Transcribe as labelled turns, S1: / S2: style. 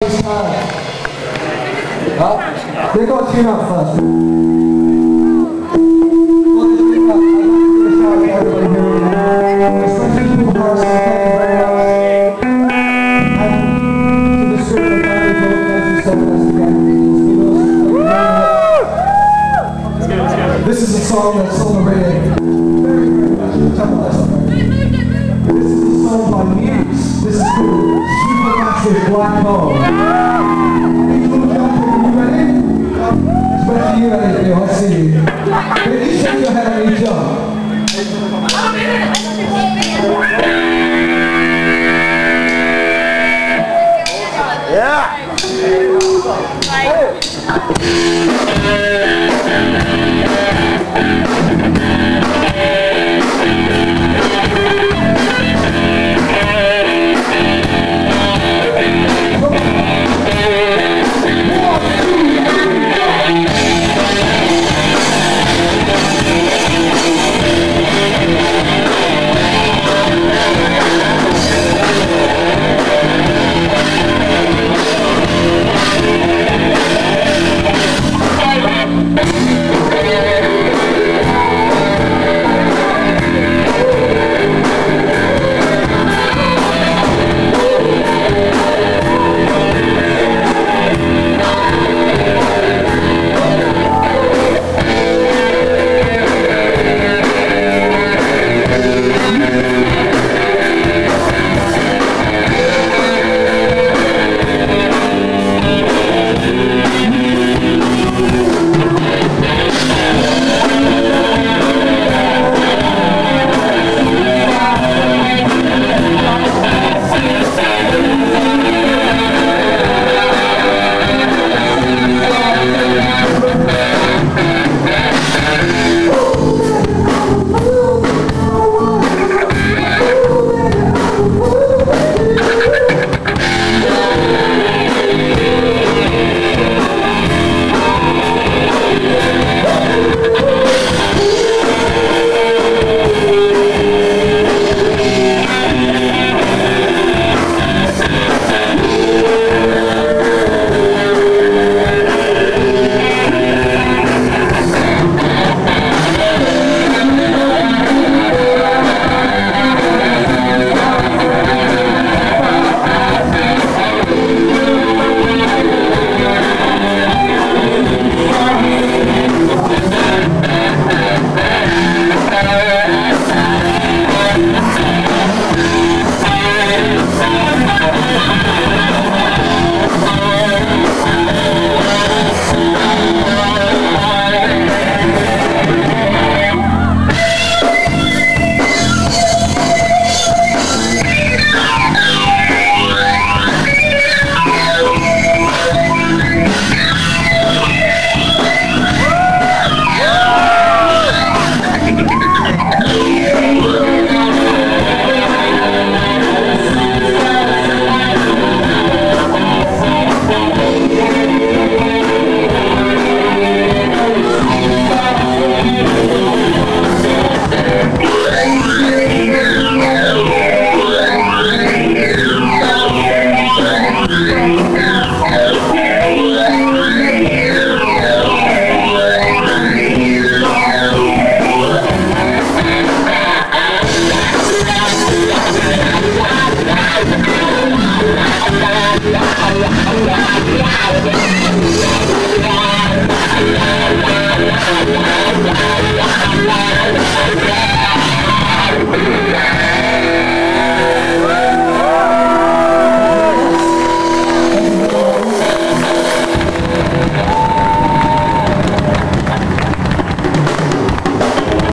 S1: everybody's time. They got tune up first. Especially people who are thank you very much. And to the Strickland family for organizing something else again. This is a song that's on the radio. Very, very much. Tell me that. This is a song by Muse. This is called Supermassive Black Hole. Are you ready? Especially you, Eddie, I see you. Can you shake your head when you jump?
S2: Yeah!
S3: Yeah.